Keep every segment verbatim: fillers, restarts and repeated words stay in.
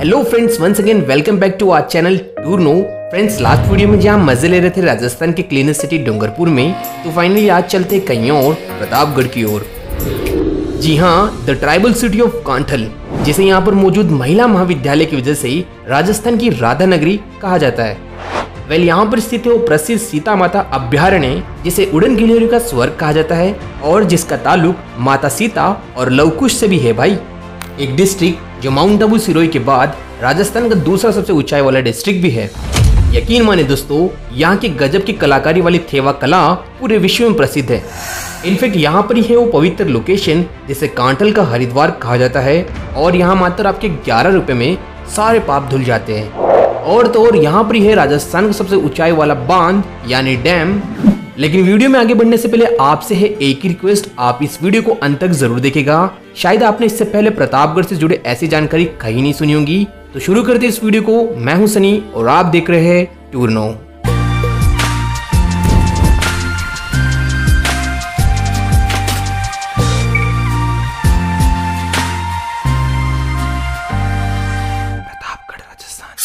Hello friends, once again welcome back to our channel tour no. Friends, last video में जहां मजे ले रहे थे राजस्थान के क्लीनेस्ट सिटी डूंगरपुर में, तो फाइनली आज चलते कहीं और प्रतापगढ़ की ओर। जी हाँ, the tribal city of Kanthal, जिसे यहाँ पर मौजूद महिला महाविद्यालय की वजह से राजस्थान की राधा नगरी कहा जाता है। वेल, यहाँ पर स्थित है वो प्रसिद्ध सीता माता अभ्यारण्य, जिसे उड़न गिलहरी का स्वर्ग कहा जाता है और जिसका ताल्लुक माता सीता और लवकुश से भी है भाई। एक डिस्ट्रिक्ट जो माउंट आबू सिरोही के बाद राजस्थान का दूसरा सबसे ऊंचाई वाला डिस्ट्रिक्ट भी है। यकीन माने दोस्तों, यहाँ की गजब की कलाकारी वाली थेवा कला पूरे विश्व में प्रसिद्ध है। इनफैक्ट यहाँ पर ही है वो पवित्र लोकेशन जिसे कांठल का हरिद्वार कहा जाता है और यहाँ मात्र आपके ग्यारह रुपए में सारे पाप धुल जाते हैं। और तो और यहाँ पर ही है राजस्थान का सबसे ऊंचाई वाला बांध यानी डैम। लेकिन वीडियो में आगे बढ़ने से पहले आपसे है एक ही रिक्वेस्ट, आप इस वीडियो को अंत तक जरूर देखेगा। शायद आपने इससे पहले प्रतापगढ़ से जुड़े ऐसी जानकारी कहीं नहीं सुनी होगी। तो शुरू करते इस वीडियो को। मैं हूं सनी और आप देख रहे हैं tour no. Pratapgarh Rajasthan.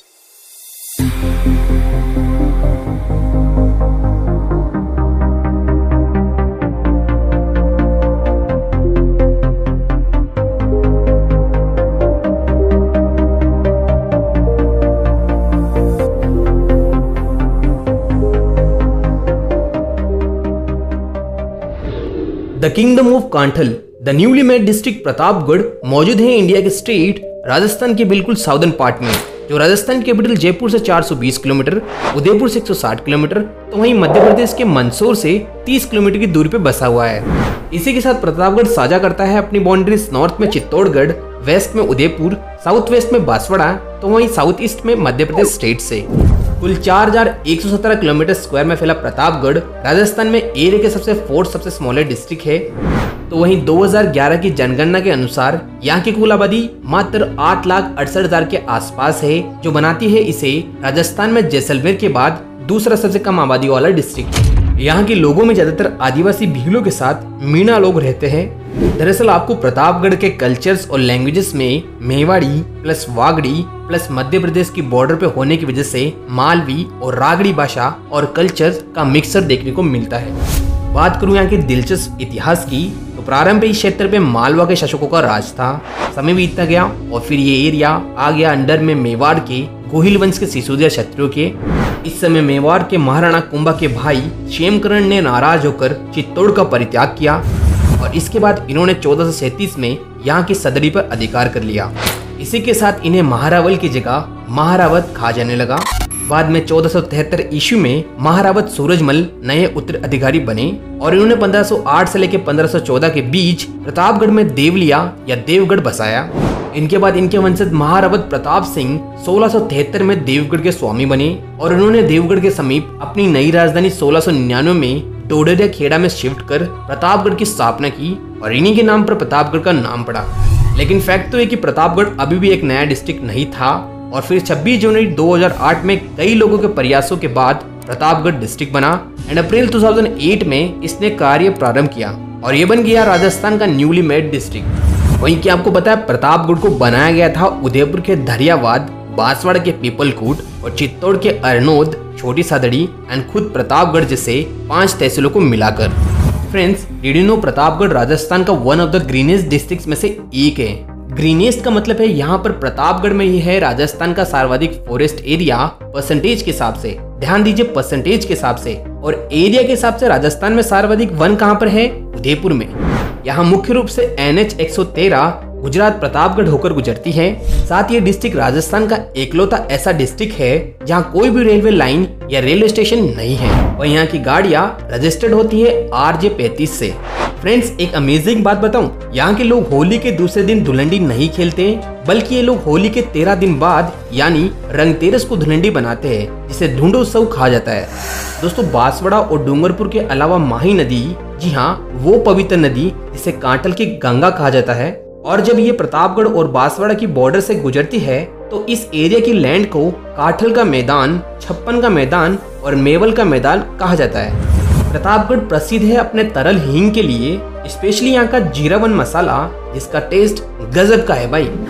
The kingdom of Kanthal, the newly made district Pratapgarh मौजूद है इंडिया के स्टेट राजस्थान के बिल्कुल साउदर्न पार्ट में, जो राजस्थान कैपिटल जयपुर से चार सौ बीस किलोमीटर, उदयपुर से एक सौ साठ किलोमीटर, तो वहीं मध्य प्रदेश के मंदसौर से तीस किलोमीटर की दूरी पर बसा हुआ है। इसी के साथ प्रतापगढ़ साझा करता है अपनी बाउंड्रीज नॉर्थ में चित्तौड़गढ़, वेस्ट में उदयपुर, साउथ वेस्ट में बांसवाड़ा, तो वहीं साउथ ईस्ट में मध्य प्रदेश स्टेट से। कुल चार हजार एक सौ सत्रह किलोमीटर स्क्वायर में फैला प्रतापगढ़ राजस्थान में एरिया के सबसे फोर्थ सबसे स्मॉलेस्ट डिस्ट्रिक्ट है। तो वहीं दो हज़ार ग्यारह की जनगणना के अनुसार यहाँ की कुल आबादी मात्र आठ लाख अड़सठ हजार के आसपास है, जो बनाती है इसे राजस्थान में जैसलमेर के बाद दूसरा सबसे कम आबादी वाला डिस्ट्रिक्ट। यहाँ के लोगों में ज्यादातर आदिवासी भीलों के साथ मीणा लोग रहते हैं। दरअसल आपको प्रतापगढ़ के कल्चर्स और लैंग्वेजेस में मेवाड़ी प्लस वागड़ी प्लस मध्य प्रदेश की बॉर्डर पे होने की वजह से मालवी और रागड़ी भाषा और कल्चर का मिक्सर देखने को मिलता है। बात करूं यहाँ के दिलचस्प इतिहास की, तो प्रारंभ इस क्षेत्र पे मालवा के शासकों का राज था। समय बीतता गया और फिर ये एरिया आ गया अंडर में मेवाड़ के गोहिल वंश के सिसोदिया क्षत्रियों के। इस समय मेवाड़ के महाराणा कुंभा के भाई क्षेमकरण ने नाराज होकर चित्तौड़ का परित्याग किया और इसके बाद इन्होंने चौदह सौ सैंतीस में यहाँ की सदरी पर अधिकार कर लिया। इसी के साथ इन्हें महारावल की जगह महारावत कहा जाने लगा। बाद में चौदह सौ तिहत्तर ईस्वी में महारावत सूरजमल नए उत्तराधिकारी बने और इन्होंने पंद्रह सौ आठ से लेकर पंद्रह सौ चौदह के बीच प्रतापगढ़ में देवलिया या देवगढ़ बसाया। इनके बाद इनके वंशज महारावत प्रताप सिंह सोलह सौ तिहत्तर में देवगढ़ के स्वामी बने और उन्होंने देवगढ़ के समीप अपनी नई राजधानी सोलह सौ निन्यानवे में डोडरिया खेड़ा में शिफ्ट कर प्रतापगढ़ की स्थापना की और इन्हीं के नाम पर प्रतापगढ़ का नाम पड़ा। लेकिन फैक्ट तो है कि प्रतापगढ़ अभी भी एक नया डिस्ट्रिक्ट नहीं था और फिर छब्बीस जनवरी दो हज़ार आठ में कई लोगों के प्रयासों के बाद प्रतापगढ़ डिस्ट्रिक्ट बना एंड अप्रैल दो हज़ार आठ में इसने कार्य प्रारंभ किया और ये बन गया राजस्थान का न्यूली मेड डिस्ट्रिक्ट। वहीं क्या आपको पता है, प्रतापगढ़ को बनाया गया था उदयपुर के धरियावाद, बांसवाड़ा के पीपलकूट और चित्तौड़ के अरनोद, छोटी सादड़ी एंड खुद प्रतापगढ़ जैसे पांच तहसीलों को मिलाकर। Friends, did you know Pratapgarh Rajasthan का one of the greenest districts में से एक है। ग्रीनेस्ट का मतलब है यहाँ पर प्रतापगढ़ में ही है राजस्थान का सर्वाधिक फॉरेस्ट एरिया परसेंटेज के हिसाब से। ध्यान दीजिए, परसेंटेज के हिसाब से और एरिया के हिसाब से राजस्थान में सर्वाधिक वन कहाँ पर है? उदयपुर में। यहाँ मुख्य रूप से एन एच एक सौ तेरह गुजरात प्रतापगढ़ होकर गुजरती है। साथ ये डिस्ट्रिक्ट राजस्थान का एकलौता ऐसा डिस्ट्रिक्ट है जहाँ कोई भी रेलवे लाइन या रेलवे स्टेशन नहीं है और यहाँ की गाड़ियाँ रजिस्टर्ड होती है आर जे पैंतीस से। फ्रेंड्स, एक अमेजिंग बात बताऊं, यहाँ के लोग होली के दूसरे दिन धुलंडी नहीं खेलते, बल्कि ये लोग होली के तेरह दिन बाद यानी रंगतेरस को धुलंडी बनाते हैं, जिसे धुंडोत्सव कहा जाता है। दोस्तों, बांसवाड़ा और डूंगरपुर के अलावा माही नदी, जी हाँ, वो पवित्र नदी जिसे कांठल की गंगा कहा जाता है, और जब ये प्रतापगढ़ और बांसवाड़ा की बॉर्डर से गुजरती है तो इस एरिया की लैंड को काठल का मैदान, छप्पन का मैदान और मेवल का मैदान कहा जाता है। प्रतापगढ़ प्रसिद्ध है अपने तरल हींग के लिए, स्पेशली यहाँ का जीरा वन मसाला जिसका टेस्ट गजब का है भाई।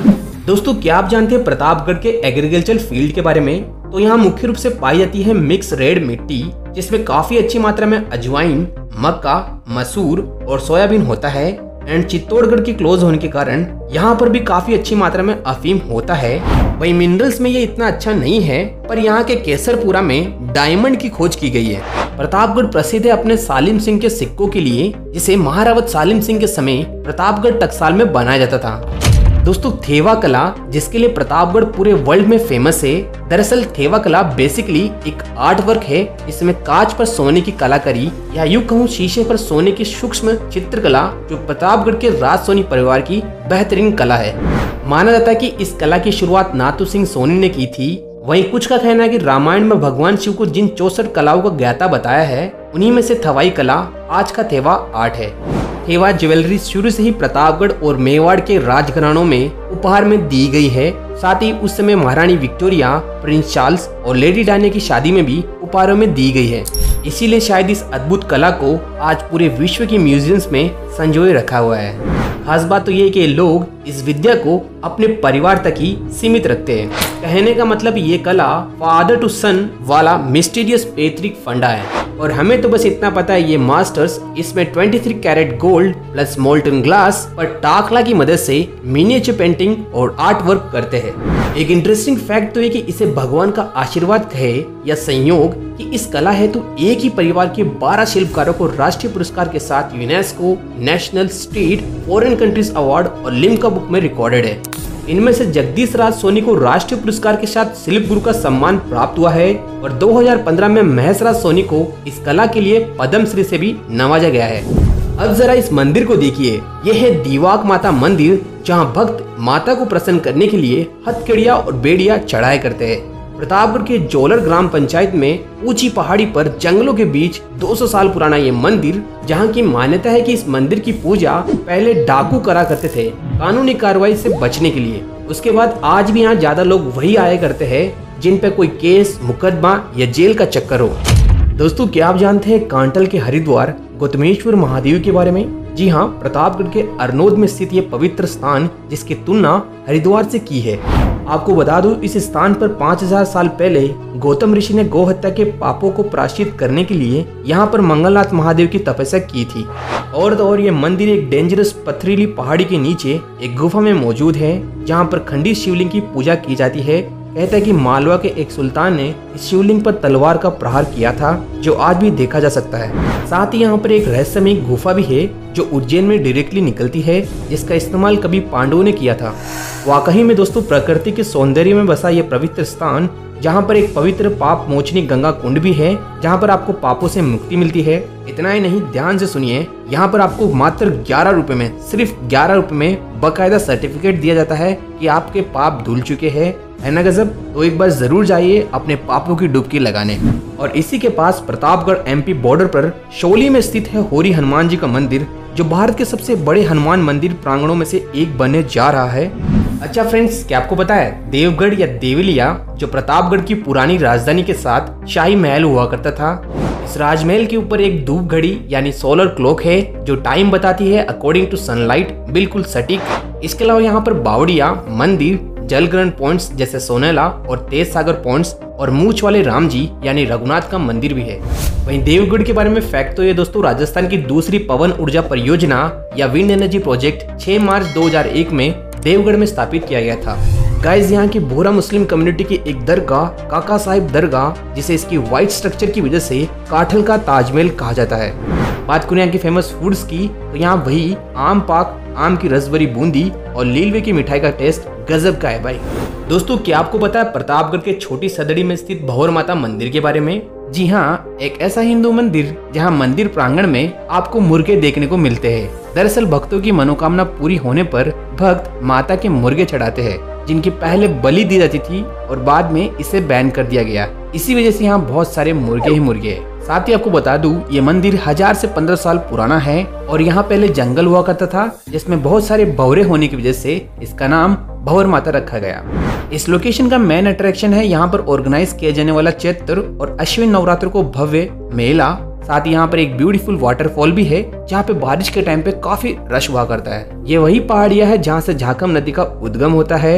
दोस्तों क्या आप जानते हैं प्रतापगढ़ के एग्रीकल्चर फील्ड के बारे में? तो यहाँ मुख्य रूप से पाई जाती है मिक्स रेड मिट्टी, जिसमें काफी अच्छी मात्रा में अजवाइन, मक्का, मसूर और सोयाबीन होता है। एंड चित्तौड़गढ़ के क्लोज होने के कारण यहाँ पर भी काफी अच्छी मात्रा में अफीम होता है। वही मिनरल्स में ये इतना अच्छा नहीं है, पर यहाँ के केसरपुरा में डायमंड की खोज की गई है। प्रतापगढ़ प्रसिद्ध है अपने सालिम सिंह के सिक्कों के लिए, जिसे महारावत सालिम सिंह के समय प्रतापगढ़ टकसाल में बनाया जाता था। दोस्तों थेवा कला, जिसके लिए प्रतापगढ़ पूरे वर्ल्ड में फेमस है, दरअसल थेवा कला बेसिकली एक आर्ट वर्क है। इसमें कांच पर सोने की कलाकारी या यूं कहूँ शीशे पर सोने की सूक्ष्म चित्रकला, जो प्रतापगढ़ के राज सोनी परिवार की बेहतरीन कला है। माना जाता है कि इस कला की शुरुआत नाथू सिंह सोनी ने की थी। वहीं कुछ का कहना है कि रामायण में भगवान शिव को जिन चौसठ कलाओं का ज्ञाता बताया है, उन्हीं में से थवाई कला आज का थेवा आर्ट है। थेवा ज्वेलरी शुरू से ही प्रतापगढ़ और मेवाड़ के राजघरानों में उपहार में दी गई है। साथ ही उस समय महारानी विक्टोरिया, प्रिंस चार्ल्स और लेडी डायना की शादी में भी उपहारों में दी गई है। इसीलिए शायद इस अद्भुत कला को आज पूरे विश्व के म्यूजियम्स में संजोए रखा हुआ है। खास बात तो ये कि लोग इस विद्या को अपने परिवार तक ही सीमित रखते हैं। कहने का मतलब ये कला फादर टू सन वाला मिस्टीरियस पैतृक फंडा है। और हमें तो बस इतना पता है, ये मास्टर्स इसमें तेईस carat gold plus molten glass पर टाकला की मदद से मिनिएचर पेंटिंग और आर्ट वर्क करते हैं। एक इंटरेस्टिंग फैक्ट तो ये कि इसे भगवान का आशीर्वाद कहे या संयोग कि इस कला हेतु एक ही परिवार के बारह शिल्पकारों को राष्ट्रीय पुरस्कार के साथ UNESCO national state foreign countries award और लिम्का बुक में रिकॉर्डेड है। इनमें से जगदीश राज सोनी को राष्ट्रीय पुरस्कार के साथ शिल्प गुरु का सम्मान प्राप्त हुआ है और दो हज़ार पंद्रह में महेश राज सोनी को इस कला के लिए पद्मश्री से भी नवाजा गया है। अब जरा इस मंदिर को देखिए। यह है दीवाक माता मंदिर, जहां भक्त माता को प्रसन्न करने के लिए हथकड़िया और बेड़िया चढ़ाया करते हैं। प्रतापगढ़ के जोलर ग्राम पंचायत में ऊंची पहाड़ी पर जंगलों के बीच दो सौ साल पुराना ये मंदिर, जहां की मान्यता है कि इस मंदिर की पूजा पहले डाकू करा करते थे कानूनी कार्रवाई से बचने के लिए। उसके बाद आज भी यहाँ ज्यादा लोग वही आया करते हैं जिन पे कोई केस, मुकदमा या जेल का चक्कर हो। दोस्तों क्या आप जानते हैं कांटल के हरिद्वार गौतमेश्वर महादेव के बारे में? जी हाँ, प्रतापगढ़ के अरनोद में स्थित ये पवित्र स्थान, जिसकी तुलना हरिद्वार से की है। आपको बता दूं, इस स्थान पर पाँच हज़ार साल पहले गौतम ऋषि ने गौ हत्या के पापों को प्रायश्चित करने के लिए यहाँ पर मंगलनाथ महादेव की तपस्या की थी। और तो और ये मंदिर एक डेंजरस पथरीली पहाड़ी के नीचे एक गुफा में मौजूद है, जहाँ पर खंडित शिवलिंग की पूजा की जाती है। कहता है कि मालवा के एक सुल्तान ने इस शिवलिंग पर तलवार का प्रहार किया था, जो आज भी देखा जा सकता है। साथ ही यहाँ पर एक रहस्यमयी गुफा भी है, जो उज्जैन में डायरेक्टली निकलती है, जिसका इस्तेमाल कभी पांडवों ने किया था। वाकई में दोस्तों प्रकृति के सौंदर्य में बसा यह पवित्र स्थान, जहाँ पर एक पवित्र पाप मोचनी गंगा कुंड भी है, जहाँ पर आपको पापों से मुक्ति मिलती है। इतना ही नहीं, ध्यान से सुनिए, यहाँ पर आपको मात्र ग्यारह रुपए में, सिर्फ ग्यारह रुपए में बकायदा सर्टिफिकेट दिया जाता है कि आपके पाप धुल चुके हैं। है ना गजब? तो एक बार जरूर जाइए अपने पापों की डुबकी लगाने। और इसी के पास प्रतापगढ़ एमपी बॉर्डर पर शोली में स्थित है होरी हनुमान जी का मंदिर, जो भारत के सबसे बड़े हनुमान मंदिर प्रांगणों में से एक बनने जा रहा है। अच्छा फ्रेंड्स, क्या आपको पता है देवगढ़ या देवलिया, जो प्रतापगढ़ की पुरानी राजधानी के साथ शाही महल हुआ करता था। इस राजमहल के ऊपर एक धूप घड़ी यानी सोलर क्लॉक है, जो टाइम बताती है अकॉर्डिंग टू सनलाइट, बिल्कुल सटीक। इसके अलावा यहाँ पर बावड़िया, मंदिर, जलग्रहण पॉइंट्स जैसे सोनेला और तेज सागर पॉइंट्स और मूछ वाले राम जी यानी रघुनाथ का मंदिर भी है। वहीं देवगढ़ के बारे में फैक्ट तो ये दोस्तों, राजस्थान की दूसरी पवन ऊर्जा परियोजना या विंड एनर्जी प्रोजेक्ट छह मार्च दो हज़ार एक में देवगढ़ में स्थापित किया गया था। गाइस, यहाँ की बोहरा मुस्लिम कम्युनिटी की एक दरगाह काका साहिब दरगाह, जिसे इसकी व्हाइट स्ट्रक्चर की वजह से काठल का ताजमहल कहा जाता है। बात करें यहाँ की फेमस फूड्स की, तो यहाँ वही आम पाक, आम की रसभरी बूंदी और लीलवे की मिठाई का टेस्ट गजब का है भाई। दोस्तों क्या आपको पता है प्रतापगढ़ के छोटी सदड़ी में स्थित भौर माता मंदिर के बारे में? जी हाँ, एक ऐसा हिंदू मंदिर जहाँ मंदिर प्रांगण में आपको मुर्गे देखने को मिलते हैं। दरअसल भक्तों की मनोकामना पूरी होने पर भक्त माता के मुर्गे चढ़ाते हैं, जिनकी पहले बलि दी जाती थी और बाद में इसे बैन कर दिया गया। इसी वजह से यहाँ बहुत सारे मुर्गे ही मुर्गे हैं। साथ ही आपको बता दूं, ये मंदिर हजार से पंद्रह साल पुराना है और यहाँ पहले जंगल हुआ करता था, जिसमें बहुत सारे भौरे होने की वजह से इसका नाम भौर माता रखा गया। इस लोकेशन का मेन अट्रैक्शन है यहाँ पर ऑर्गेनाइज किया जाने वाला चैत्र और अश्विन नवरात्र को भव्य मेला। साथ ही यहाँ पर एक ब्यूटीफुल वाटरफॉल भी है, जहाँ पे बारिश के टाइम पे काफी रश हुआ करता है। ये वही पहाड़ियाँ है जहाँ से झाकम नदी का उद्गम होता है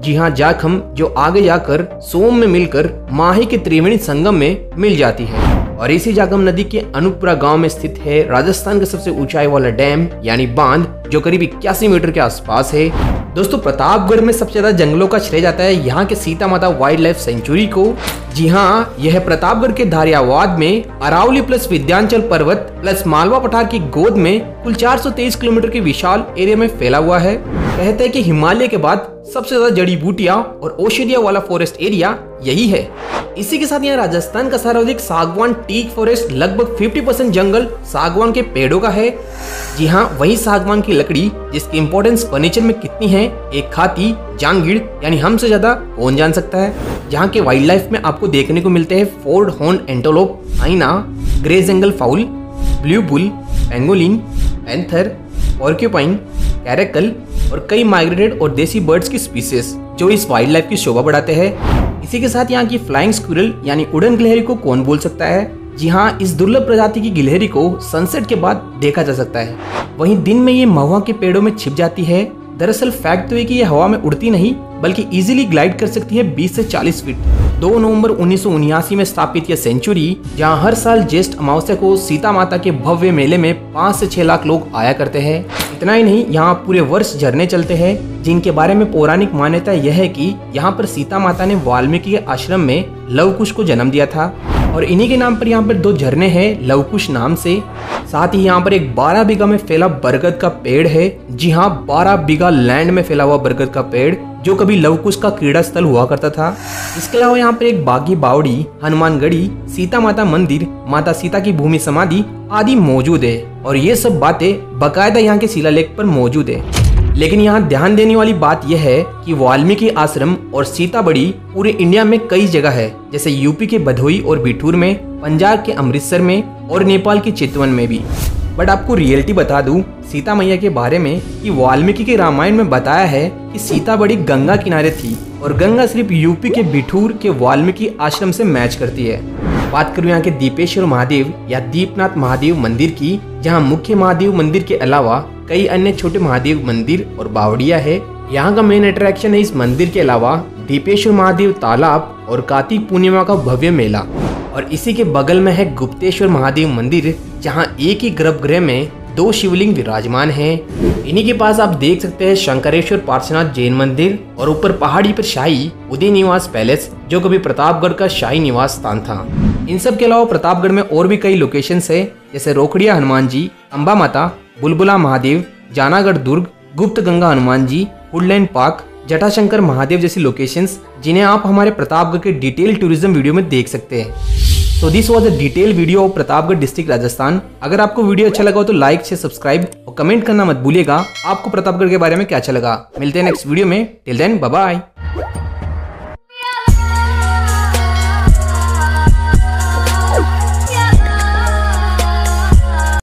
जी हाँ, जाखम जो आगे जाकर सोम में मिलकर माही के त्रिवेणी संगम में मिल जाती है। और इसी जाखम नदी के अनूपपुरा गांव में स्थित है राजस्थान का सबसे ऊंचाई वाला डैम यानी बांध, जो करीब इक्यासी मीटर के आसपास है। दोस्तों, प्रतापगढ़ में सबसे ज्यादा जंगलों का श्रेय जाता है यहाँ के सीता माता वाइल्ड लाइफ सेंचुरी को। जी हाँ, यह प्रतापगढ़ के धारियावाद में अरावली प्लस विद्यांचल पर्वत प्लस मालवा पठार की गोद में कुल चार सौ तेईस किलोमीटर के विशाल एरिया में फैला हुआ है। कहते हैं कि हिमालय के बाद सबसे ज्यादा जड़ी बूटियां और औषधिया वाला फॉरेस्ट एरिया यही है। इसी के साथ यहाँ राजस्थान का सर्वाधिक सागवान टीक फॉरेस्ट लगभग पचास परसेंट जंगल सागवान के पेड़ों का है। जी हाँ, वही सागवान की लकड़ी जिसकी इंपॉर्टेंस फर्नीचर में कितनी है, एक खाती जांगीड़ यानी हमसे ज्यादा कौन जान सकता है। जहाँ के वाइल्ड लाइफ में आपको देखने को मिलते हैं four horn antelope, hyena, grey jungle fowl, blue bull, pangolin, panther, porcupine, caracal और कई माइग्रेटेड और देसी बर्ड्स की स्पीसीज जो इस वाइल्ड लाइफ की शोभा बढ़ाते हैं। इसी के साथ यहाँ की फ्लाइंग स्क्विरल यानी उड़न गिलहरी को कौन भूल सकता है। जी हाँ, इस दुर्लभ प्रजाति की गिलहरी को सनसेट के बाद देखा जा सकता है। वहीं दिन में ये महुआ के पेड़ों में छिप जाती है। दरअसल फैक्ट तो है कि ये हवा में उड़ती नहीं बल्कि इजीली ग्लाइड कर सकती है बीस से चालीस फीट। दो नवंबर उन्नीस सौ उन्यासी में स्थापित यह सेंचुरी, जहां हर साल ज्येष्ठ अमावस्या को सीता माता के भव्य मेले में पाँच से छह लाख लोग आया करते हैं। इतना ही नहीं, यहाँ पूरे वर्ष झरने चलते हैं जिनके बारे में पौराणिक मान्यता यह है कि यहाँ पर सीता माता ने वाल्मीकि के आश्रम में लवकुश को जन्म दिया था और इन्हीं के नाम पर यहाँ पर दो झरने हैं लवकुश नाम से। साथ ही यहाँ पर एक बारह बीघा में फैला बरगद का पेड़ है। जी हाँ, बारह बीघा लैंड में फैला हुआ बरगद का पेड़ जो कभी लवकुश का क्रीड़ा स्थल हुआ करता था। इसके अलावा यहाँ पर एक बागी बावड़ी, हनुमानगढ़ी, सीता माता मंदिर, माता सीता की भूमि समाधि आदि मौजूद है और ये सब बातें बकायदा यहाँ के शिलालेख पर मौजूद है। लेकिन यहाँ ध्यान देने वाली बात यह है कि वाल्मीकि आश्रम और सीताबड़ी पूरे इंडिया में कई जगह है, जैसे यूपी के भदोही और बिठूर में, पंजाब के अमृतसर में और नेपाल के चितवन में भी। बट आपको रियलिटी बता दूं सीता मैया के बारे में कि वाल्मीकि के रामायण में बताया है कि सीताबड़ी गंगा किनारे थी और गंगा सिर्फ यूपी के बिठूर के वाल्मीकि आश्रम से मैच करती है। बात करूं यहाँ के दीपेश्वर महादेव या दीपनाथ महादेव मंदिर की, जहाँ मुख्य महादेव मंदिर के अलावा कई अन्य छोटे महादेव मंदिर और बावड़िया है। यहाँ का मेन अट्रैक्शन है इस मंदिर के अलावा दीपेश्वर महादेव तालाब और कार्तिक पूर्णिमा का भव्य मेला। और इसी के बगल में है गुप्तेश्वर महादेव मंदिर, जहाँ एक ही गर्भगृह में दो शिवलिंग विराजमान हैं। इन्हीं के पास आप देख सकते हैं शंकरेश्वर पार्श्वनाथ जैन मंदिर और ऊपर पहाड़ी पर शाही उदय निवास पैलेस जो कभी प्रतापगढ़ का शाही निवास स्थान था। इन सब के अलावा प्रतापगढ़ में और भी कई लोकेशंस है, जैसे रोकड़िया हनुमान जी, अम्बा माता, बुलबुला महादेव, जानागढ़ दुर्ग, गुप्त गंगा हनुमान जी, वुडलैंड पार्क, जटाशंकर महादेव जैसी लोकेशंस जिन्हें आप हमारे प्रतापगढ़ के डिटेल टूरिज्म वीडियो में देख सकते हैं। तो this was a detail video of Pratapgarh district Rajasthan. अगर आपको वीडियो अच्छा लगा हो तो लाइक से सब्सक्राइब और कमेंट करना मत भूलिएगा आपको प्रतापगढ़ के बारे में क्या अच्छा लगा। मिलते हैं नेक्स्ट वीडियो में, टिल देन बाय बाय।